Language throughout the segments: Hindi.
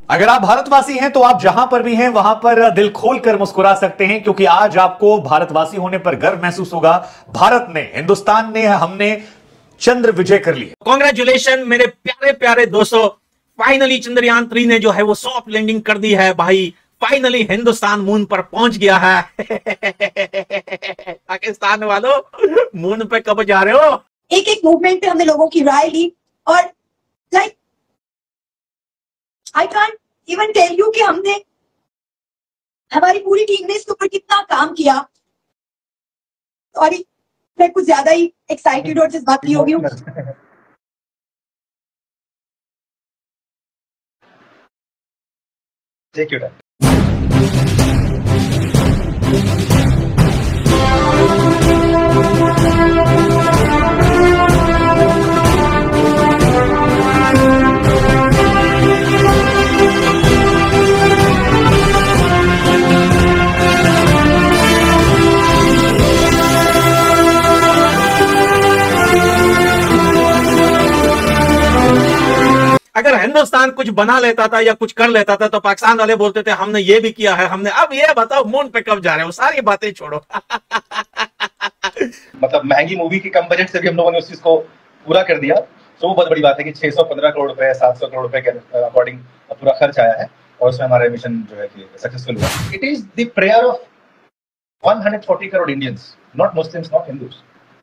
अगर आप भारतवासी हैं तो आप जहां पर भी हैं वहां पर दिल खोलकर मुस्कुरा सकते हैं, क्योंकि आज आपको भारतवासी होने पर गर्व महसूस होगा। भारत ने, हिंदुस्तान ने, हमने चंद्र विजय कर ली। कॉन्ग्रेचुलेशन मेरे प्यारे प्यारे दोस्तों, फाइनली चंद्रयान 3 ने जो है वो सॉफ्ट लैंडिंग कर दी है भाई। फाइनली हिंदुस्तान मून पर पहुंच गया है। पाकिस्तान वालों, मून पे कब जा रहे हो? एक एक मूवमेंट पे हमने लोगों की राय ली और like I can't even tell you कि हमने, हमारी पूरी टीम ने इसके ऊपर कितना काम किया। सॉरी, मैं कुछ ज्यादा ही एक्साइटेड और जज्बाती हो गई हूँ। Take your time. अगर हिंदुस्तान कुछ बना लेता था या कुछ कर लेता था तो पाकिस्तान वाले बोलते थे हमने ये भी किया है, हमने। अब ये बताओ मून पे कब जा रहे हो? सारी बातें छोड़ो। मतलब महंगी मूवी की कम बजट से भी हम लोगों ने उस चीज को पूरा कर दिया। तो वो बहुत बड़ी बात है कि 615 करोड़ रुपए, 700 करोड़ रुपए के अकॉर्डिंग पूरा खर्च आया है और उसमें हमारा मिशन जो है कि सक्सेसफुल हुआ। It is the prayer of 140 crore Indians, not Muslims, not Hindus.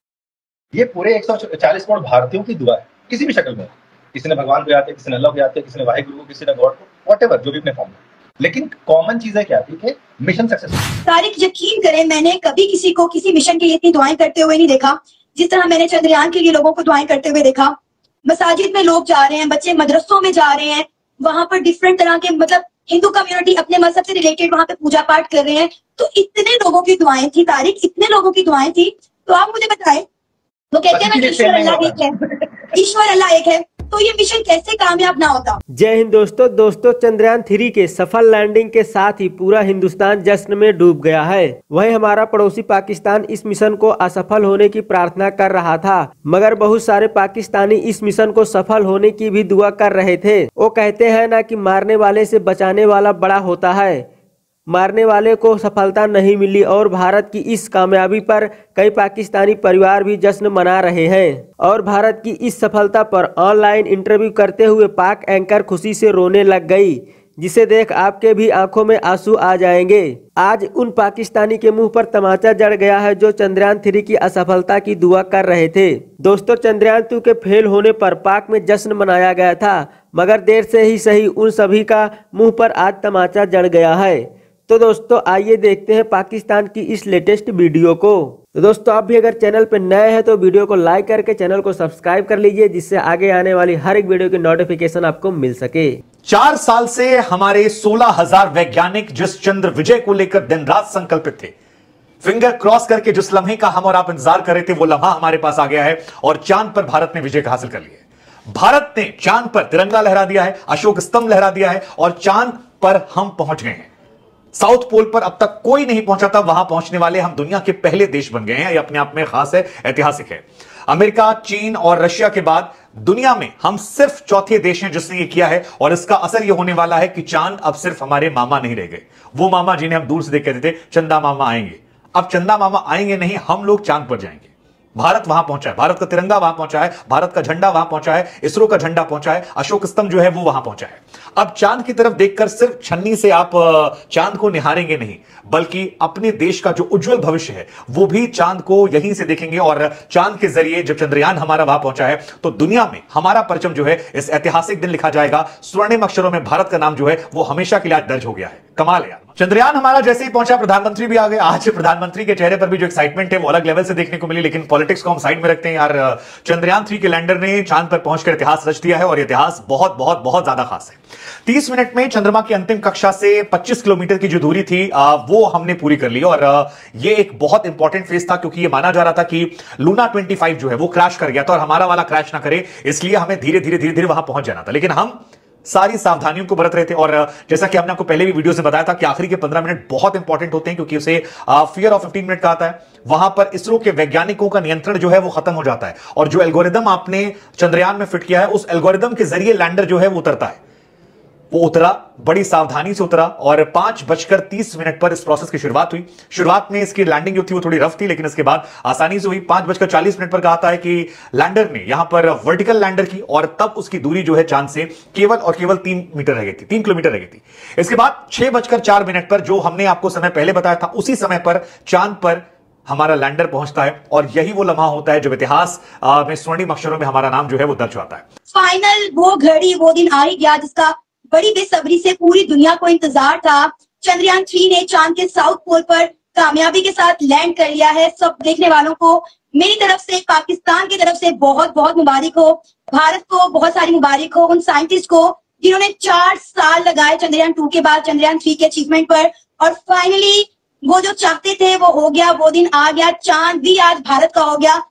ये पूरे 140 करोड़ भारतीयों की दुआ है, किसी भी शक्ल में। किसी ने भगवान को याद किया, किसी ने अल्लाह को याद किया, किसी ने वाहिगुरु को, किसी ने गॉड को, व्हाटएवर, जो भी अपने फॉर्म में। लेकिन कॉमन चीज है क्या थी कि मिशन सक्सेसफुल। तारिक, यकीन करें, मैंने कभी किसी को किसी मिशन के लिए इतनी दुआएं करते हुए नहीं देखा जिस तरह मैंने चंद्रयान के लिए लोगों को दुआएं करते हुए देखा। मसाजिद में लोग जा रहे हैं, बच्चे मदरसों में जा रहे हैं, वहां पर डिफरेंट तरह के, मतलब हिंदू कम्युनिटी अपने मजहब से रिलेटेड वहां पे पूजा पाठ कर रहे हैं। तो इतने लोगों की दुआएं थी तारिक, इतने लोगों की दुआएं थी। तो आप मुझे बताएं, वो कहते हैं ना ईश्वर अल्लाह एक है, ईश्वर अल्लाह एक है, तो ये मिशन कैसे कामयाब ना होता। जय हिंद दोस्तों, चंद्रयान 3 के सफल लैंडिंग के साथ ही पूरा हिंदुस्तान जश्न में डूब गया है। वहीं हमारा पड़ोसी पाकिस्तान इस मिशन को असफल होने की प्रार्थना कर रहा था, मगर बहुत सारे पाकिस्तानी इस मिशन को सफल होने की भी दुआ कर रहे थे। वो कहते हैं ना कि मारने वाले से बचाने वाला बड़ा होता है। मारने वाले को सफलता नहीं मिली और भारत की इस कामयाबी पर कई पाकिस्तानी परिवार भी जश्न मना रहे हैं। और भारत की इस सफलता पर ऑनलाइन इंटरव्यू करते हुए पाक एंकर खुशी से रोने लग गई, जिसे देख आपके भी आंखों में आंसू आ जाएंगे। आज उन पाकिस्तानी के मुंह पर तमाचा जड़ गया है जो चंद्रयान 3 की असफलता की दुआ कर रहे थे। दोस्तों, चंद्रयान 2 के फेल होने पर पाक में जश्न मनाया गया था, मगर देर से ही सही उन सभी का मुंह पर आज तमाचा जड़ गया है। तो दोस्तों, आइए देखते हैं पाकिस्तान की इस लेटेस्ट वीडियो को। तो दोस्तों, आप भी अगर चैनल पर नए हैं तो वीडियो को लाइक करके चैनल को सब्सक्राइब कर लीजिए, जिससे आगे आने वाली हर एक वीडियो की नोटिफिकेशन आपको मिल सके। 4 साल से हमारे 16,000 वैज्ञानिक जिस चंद्र विजय को लेकर दिन रात संकल्पित थे, फिंगर क्रॉस करके जिस लम्हे का हम और आप इंतजार कर रहे थे, वो लम्हा हमारे पास आ गया है और चांद पर भारत ने विजय हासिल कर लिया है। भारत ने चांद पर तिरंगा लहरा दिया है, अशोक स्तंभ लहरा दिया है और चांद पर हम पहुंच गए हैं। साउथ पोल पर अब तक कोई नहीं पहुंचा था, वहां पहुंचने वाले हम दुनिया के पहले देश बन गए हैं। यह अपने आप में खास है, ऐतिहासिक है। अमेरिका, चीन और रशिया के बाद दुनिया में हम सिर्फ चौथे देश हैं जिसने ये किया है और इसका असर यह होने वाला है कि चांद अब सिर्फ हमारे मामा नहीं रह गए, वो मामा जिन्हें हम दूर से देख कहते थे चंदा मामा आएंगे। अब चंदा मामा आएंगे नहीं, हम लोग चांद पर जाएंगे। भारत वहां पहुंचा है, भारत का तिरंगा वहां पहुंचा है, भारत का झंडा वहां पहुंचा है, इसरो का झंडा पहुंचा है, अशोक स्तंभ जो है वो वहां पहुंचा है। अब चांद की तरफ देखकर सिर्फ छन्नी से आप चांद को निहारेंगे नहीं, बल्कि अपने देश का जो उज्जवल भविष्य है वो भी चांद को यहीं से देखेंगे। और चांद के जरिए जब चंद्रयान हमारा वहां पहुंचा है तो दुनिया में हमारा परचम जो है इस ऐतिहासिक दिन लिखा जाएगा। स्वर्णिम अक्षरों में भारत का नाम जो है वो हमेशा के लिए दर्ज हो गया है। कमाल है यार। चंद्रयान हमारा जैसे ही पहुंचा, प्रधानमंत्री भी आ गए। आज प्रधानमंत्री के चेहरे पर भी जो एक्साइटमेंट है वो अलग लेवल से देखने को मिली, लेकिन पॉलिटिक्स को हम साइड में रखते हैं यार। चंद्रयान 3 के लैंडर ने चांद पर पहुंचकर इतिहास रच दिया है और इतिहास बहुत बहुत बहुत ज्यादा खास है। 30 मिनट में चंद्रमा की अंतिम कक्षा से 25 किलोमीटर की जो दूरी थी वो हमने पूरी कर ली। और ये एक बहुत इंपॉर्टेंट फेज था, क्योंकि ये माना जा रहा था कि लूना 25 जो है वो क्रैश कर गया था और हमारा वाला क्रैश ना करे, इसलिए हमें धीरे धीरे धीरे धीरे वहां पहुंच जाना था। लेकिन हम सारी सावधानियों को बरत रहे थे। और जैसा कि हमने आपको पहले भी वीडियो से बताया था कि आखिरी के 15 मिनट बहुत इंपॉर्टेंट होते हैं, क्योंकि उसे फियर ऑफ 15 मिनट कहा है। वहां पर इसरो के वैज्ञानिकों का नियंत्रण जो है वो खत्म हो जाता है और जो एल्गोरिदम आपने चंद्रयान में फिट किया है उस एल्गोरिदम के जरिए लैंडर जो है वो उतरता है। वो उतरा, बड़ी सावधानी से उतरा और 5:30 पर इस प्रोसेस की शुरुआत हुई। शुरुआत में इसकी लैंडिंग जो थी वो थोड़ी रफ थी, लेकिन इसके बाद आसानी से हुई। 5:40 पर कहा है कि लैंडर ने यहां पर वर्टिकल लैंडर की और तब उसकी दूरी जो है चांद से केवल और केवल 3 मीटर रह गई थी, 3 किलोमीटर रह गई थी। इसके बाद 6:04 पर जो हमने आपको समय पहले बताया था, उसी समय पर चांद पर हमारा लैंडर पहुंचता है और यही वो लम्हा होता है जो इतिहास में स्वर्णिम अक्षरों में हमारा नाम जो है वो दर्ज होता है। फाइनल वो घड़ी वो दिन आ ही गया जिसका बड़ी बेसब्री से पूरी दुनिया को इंतजार था। चंद्रयान 3 ने चांद के साउथ पोल पर कामयाबी के साथ लैंड कर लिया है। सब देखने वालों को मेरी तरफ से, पाकिस्तान की तरफ से बहुत बहुत मुबारक हो। भारत को बहुत सारी मुबारक हो, उन साइंटिस्ट को जिन्होंने 4 साल लगाए चंद्रयान 2 के बाद चंद्रयान 3 के अचीवमेंट पर, और फाइनली वो जो चाहते थे वो हो गया, वो दिन आ गया। चांद भी आज भारत का हो गया।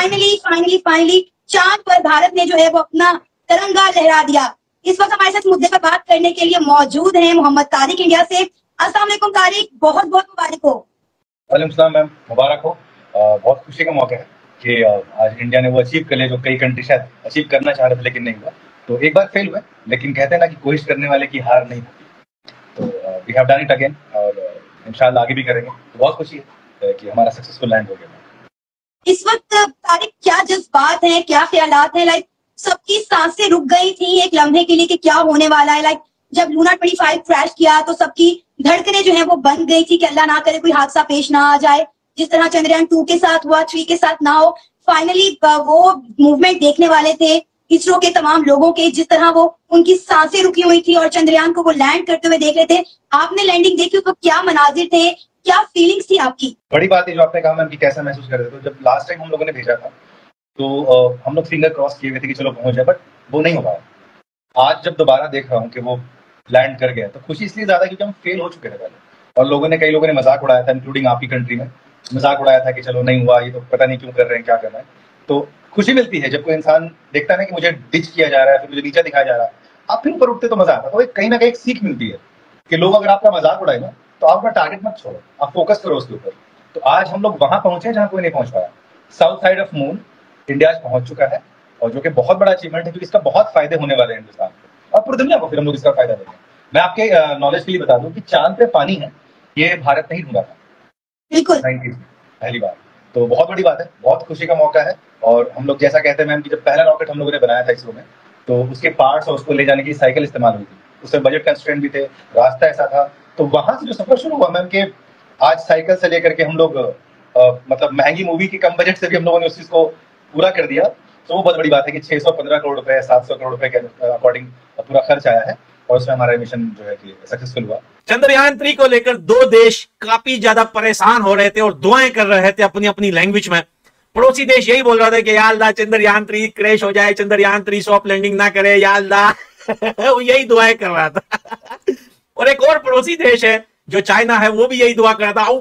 फाइनली चांद पर भारत ने जो है वो अपना तिरंगा लहरा दिया। इस वक्त हमारे साथ मुद्दे पर बात करने के लिए मौजूद हैं मोहम्मद तारिक इंडिया से। अस्सलाम वालेकुम तारिक, बहुत बहुत मुबारक हो। वालेकुम सलाम मैम, मुबारक हो। बहुत खुशी का मौका है कि आज इंडिया ने वो अचीव कर लिया जो कई कंट्री शायद अचीव करना चाह रहे थे लेकिन नहीं हुआ। तो एक बार फेल हुआ, लेकिन कहते हैं ना कि कोशिश करने वाले की हार नहीं होती। तो we have done it again और इंशाल्लाह आगे भी करेंगे। तो बहुत खुशी है कि हमारा सक्सेसफुल लैंड हो गया। इस वक्त तारिक क्या जज्बात हैं, क्या ख्यालात हैं? लाइक सबकी सांसें रुक गई थी एक लम्हे के लिए कि क्या होने वाला है। लाइक जब लूना 25 क्रैश किया तो सबकी धड़कनें जो है वो बंद गई थी कि अल्लाह ना करे कोई हादसा पेश ना आ जाए, जिस तरह चंद्रयान 2 के साथ हुआ, 3 के साथ ना हो। फाइनली वो मूवमेंट देखने वाले थे इसरो के तमाम लोगों के, जिस तरह वो उनकी सांसें रुकी हुई थी और चंद्रयान को वो लैंड करते हुए देख रहे थे। आपने लैंडिंग देखी तो क्या मनाजिर थे, क्या फीलिंग्स थी आपकी? बड़ी बात है जो आपने कहा मैम कि कैसा महसूस कर रहे थे। जब लास्ट टाइम हम लोगों ने भेजा था तो हम लोग फिंगर क्रॉस किए हुए थे कि चलो पहुंच जाए, बट वो नहीं हो पाया। आज जब दोबारा देख रहा हूँ कि वो लैंड कर गया तो खुशी इसलिए ज्यादा क्योंकि हम फेल हो चुके थे पहले, और कई लोगों ने मजाक उड़ाया था, इंक्लूडिंग आपकी कंट्री में मजाक उड़ाया था कि चलो नहीं हुआ, ये तो पता नहीं क्यों कर रहे हैं, क्या कर रहे हैं। तो खुशी मिलती है जब कोई इंसान देखता है ना कि मुझे डिच किया जा रहा है, फिर मुझे नीचे दिखाया जा रहा है, आप फिर ऊपर उठते तो मजा आता है। तो कहीं ना कहीं एक सीख मिलती है कि लोग अगर आपका मजाक उड़ाए ना तो आप अपना टारगेट मत छोड़ो, आप फोकस करो उसके ऊपर। तो आज हम लोग वहां पहुंचे जहां कोई नहीं पहुंच पाया। South side of moon India पहुंच चुका है, और जो कि बहुत बड़ा अचीवमेंट है क्योंकि इसका बहुत फायदे होने वाले हैं हिंदुस्तान को और पूरी दुनिया को। फिर हम लोग इसका फायदा देंगे। मैं आपके नॉलेज के लिए बता दूं कि चांद पे पानी है ये भारत नहीं ढूंढा था, बिल्कुल 90s में पहली बार। तो बहुत बड़ी बात है, बहुत खुशी का मौका है। और हम लोग जैसा कहते हैं मैम कि जब पहला रॉकेट हम लोगों ने बनाया था इसरो में तो उसके पार्ट्स और उसको ले जाने की साइकिल इस्तेमाल हुई थी, उसमें बजट कंस्ट्रेंट भी थे, रास्ता ऐसा था। तो वहां से जो सफर शुरू हुआ मैम कि आज साइकिल से लेकर के हम लोग मतलब महंगी मूवी की कम बजट से भी हम लोगों ने उस चीज को पूरा कर दिया। तो वो बहुत बड़ी बात है कि 615 करोड़ रुपए 700 करोड़ रुपए के अकॉर्डिंग पूरा खर्च आया है और उसमें हमारा मिशन जो है कि सक्सेसफुल हुआ। चंद्रयान 3 को लेकर 2 देश काफी ज्यादा परेशान हो रहे थे और दुआएं कर रहे थे अपनी अपनी लैंग्वेज में। पड़ोसी देश यही बोल रहा था कि या अल्लाह चंद्रयान 3 क्रैश हो जाए, चंद्रयान 3 सॉफ्ट लैंडिंग ना करे, या अल्लाह वो यही दुआएं कर रहा था। और एक और पड़ोसी देश है जो चाइना है, वो भी यही दुआ कर रहा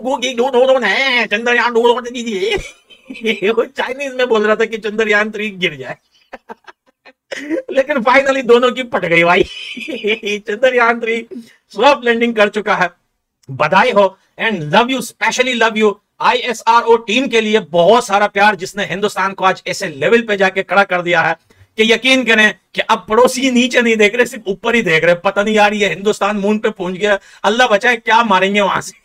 था चंद्रयान दीजिए। वो चाइनीज में बोल रहा था कि चंद्रयान 3 गिर जाए। लेकिन फाइनली दोनों की पट गई भाई। चंद्रयान 3 सॉफ्ट लैंडिंग कर चुका है। बधाई हो and love you, specially love you ISRO team के लिए। बहुत सारा प्यार जिसने हिंदुस्तान को आज ऐसे लेवल पे जाके खड़ा कर दिया है कि यकीन करें कि अब पड़ोसी नीचे नहीं देख रहे, सिर्फ ऊपर ही देख रहे। पता नहीं यार ये हिंदुस्तान मून पे पहुंच गया, अल्लाह बचाए क्या मारेंगे वहां से।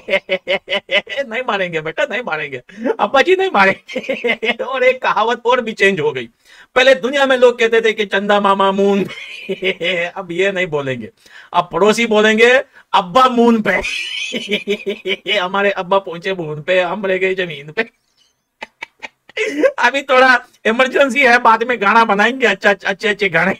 नहीं मारेंगे बेटा, नहीं मारेंगे, अब्बा जी नहीं मारेंगे। और एक कहावत और भी चेंज हो गई। पहले दुनिया में लोग कहते थे कि चंदा मामा मून, अब ये नहीं बोलेंगे, अब पड़ोसी बोलेंगे अब्बा मून पे। हमारे अब्बा पहुंचे मून पे, हम रह गए जमीन पे। अभी थोड़ा इमरजेंसी है, बाद में गाना बनाएंगे अच्छे गाने।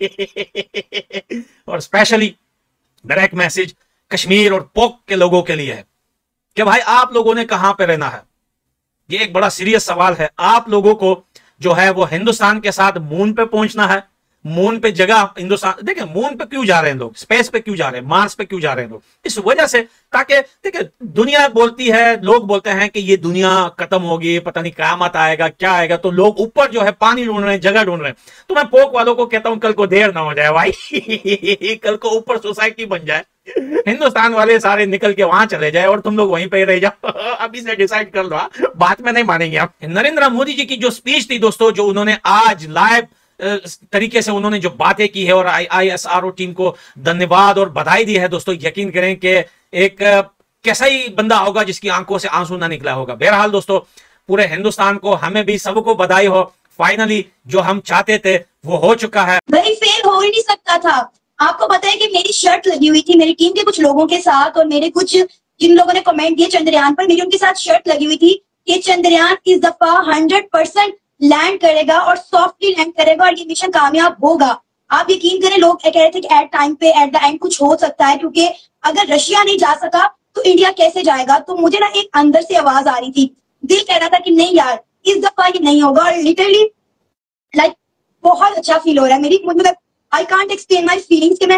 और स्पेशली डायरेक्ट मैसेज कश्मीर और पोक के लोगों के लिए है कि भाई आप लोगों ने कहां पे रहना है। ये एक बड़ा सीरियस सवाल है। आप लोगों को जो है वो हिंदुस्तान के साथ मून पे पहुंचना है। मून पे जगह हिंदुस्तान, देखिए मून पे क्यों जा रहे हैं लोग, स्पेस पे क्यों जा रहे हैं, मार्स पे क्यों जा रहे हैं लोग, इस वजह से ताकि देखिए दुनिया बोलती है, लोग बोलते हैं कि ये दुनिया खत्म होगी, पता नहीं क़यामत आएगा, क्या आएगा, तो लोग ऊपर जो है पानी ढूंढ रहे हैं, जगह ढूंढ रहे हैं। तो मैं पोक वालों को कहता हूं कल को देर ना हो जाए भाई। कल को ऊपर सोसाइटी बन जाए, हिंदुस्तान वाले सारे निकल के वहां चले जाए और तुम लोग वहीं पे रह जाओ। अभी से डिसाइड कर लो, बात में नहीं मानेंगे आप। नरेंद्र मोदी जी की जो स्पीच थी दोस्तों, जो उन्होंने आज लाइव तरीके से उन्होंने जो बातें की है और ISRO टीम को धन्यवाद और बधाई दी है दोस्तों, यकीन करें कि एक कैसा ही बंदा होगा जिसकी आंखों से आंसू ना निकला होगा। बहरहाल दोस्तों, पूरे हिंदुस्तान को, हमें भी सबको बधाई हो, फाइनली जो हम चाहते थे वो हो चुका है। भाई फेल हो ही नहीं सकता था। आपको पता है कि मेरी शर्ट लगी हुई थी मेरी टीम के कुछ लोगों के साथ, और मेरे कुछ जिन लोगों ने कमेंट दिए चंद्रयान पर, मेरी उनके साथ शर्ट लगी हुई थी कि चंद्रयान इस दफा 100% लैंड करेगा और सॉफ्टली लैंड करेगा और ये मिशन कामयाब होगा। आप यकीन करें, लोग कह रहे थे कि एट टाइम पे, एट द एंड कुछ हो सकता है, क्योंकि अगर रशिया नहीं जा सका तो इंडिया कैसे जाएगा। तो मुझे ना एक अंदर से आवाज आ रही थी, दिल कह रहा था कि नहीं यार, इस दफा ये नहीं होगा। और लिटरली लाइक बहुत अच्छा फील हो रहा है मेरी, मतलब I can't explain my feelings कि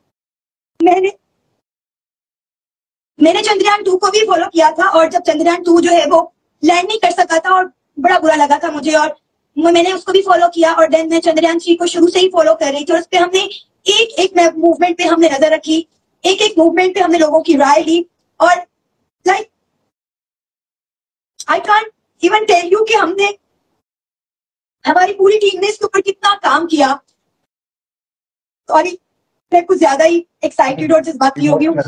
मैंने चंद्रयान 2 को भी फॉलो किया था, और जब चंद्रयान 2 जो है वो लैंड नहीं कर सका था और बड़ा बुरा लगा था मुझे, और मैंने उसको भी फॉलो किया। और देन मैं चंद्रयान 3 को शुरू से ही फॉलो कर रही थी, और उस पर हमने एक मूवमेंट पे हमने नजर रखी, एक मूवमेंट पे हमने लोगों की राय ली, और like I can't even tell you कि हमारी पूरी टीम ने इसके ऊपर कितना काम किया। सॉरी, मैं कुछ ज्यादा ही एक्साइटेड और जज्बाती हो गई हूँ।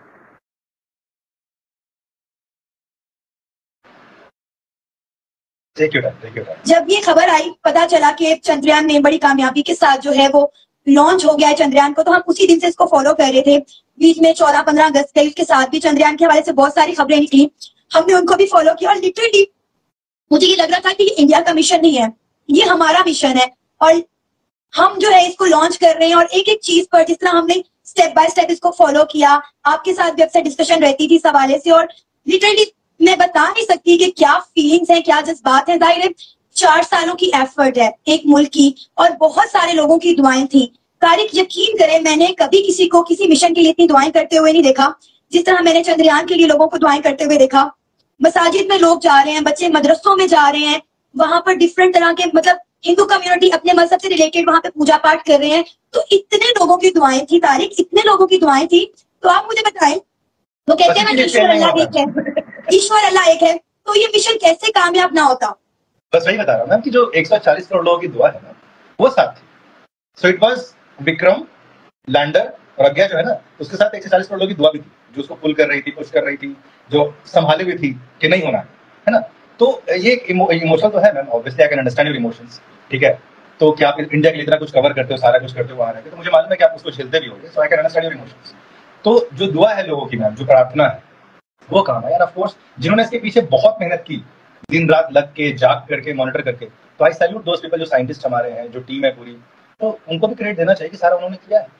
जब ये खबर आई, पता चला कि चंद्रयान ने बड़ी कामयाबी के साथ जो है वो लॉन्च हो गया है चंद्रयान को, तो हम उसी दिन से इसको फॉलो कर रहे थे। बीच में 14-15 अगस्त के इसके साथ भी चंद्रयान के हवाले से बहुत सारी खबरें निकली, हमने उनको भी फॉलो किया। और लिटरली मुझे ये लग रहा था कि ये इंडिया का मिशन नहीं है, ये हमारा मिशन है, और हम जो है इसको लॉन्च कर रहे हैं। और एक एक चीज पर जिस तरह हमने स्टेप बाय स्टेप इसको फॉलो किया, आपके साथ भी अक्सर डिस्कशन रहती थी इस हवाले से, और लिटरली मैं बता नहीं सकती कि क्या फीलिंग्स हैं, क्या जज्बात हैं। जाहिर है 4 सालों की एफर्ट है एक मुल्क की, और बहुत सारे लोगों की दुआएं थी। तारिक, यकीन करें, मैंने कभी किसी को किसी मिशन के लिए इतनी दुआएं करते हुए नहीं देखा जिस तरह मैंने चंद्रयान के लिए लोगों को दुआएं करते हुए देखा। मसाजिद में लोग जा रहे हैं, बच्चे मदरसों में जा रहे हैं, वहां पर डिफरेंट तरह के, मतलब हिंदू कम्युनिटी अपने मजहब से रिलेटेड वहां पे पूजा पाठ कर रहे हैं। तो इतने लोगों की दुआएं थी तारिक, इतने लोगों की दुआएं थी। तो आप मुझे बताएं, वो कहते हैं ना ईश्वर अल्लाह एक है, ईश्वर अल्लाह एक है, तो ये मिशन कैसे कामयाब ना होता। बस वही बता रहा हूँ मैम कि जो 140 करोड़ लोगों की दुआ है ना, वो साथ थी। So it was Vikram lander, और अज्ञा जो है ना, उसके साथ 140 करोड़ लोगों की दुआ भी थी, जो उसको पुल कर रही थी, पुश कर रही थी, जो संभाले हुई थी कि नहीं होना है ना। तो ये इमोशनल तो है ma'am, obviously I can understand your emotions, ठीक है। तो क्या आप इंडिया के लिए इतना कुछ कवर करते हो, सारा कुछ करते हो वहां रहते, तो मुझे मालूम है कि आप उसको झेलते भी होंगे। So I can understand your emotions. तो जो दुआ है लोगों की मैम, जो प्रार्थना है, वो काम है यार। ऑफ कोर्स जिन्होंने इसके पीछे बहुत मेहनत की, दिन रात लग के, जाग करके, मॉनिटर करके, तो आई सैल्यूट दोस पीपल, जो साइंटिस्ट हमारे हैं, जो टीम है पूरी, तो उनको भी क्रेडिट देना चाहिए कि सारा उन्होंने किया है।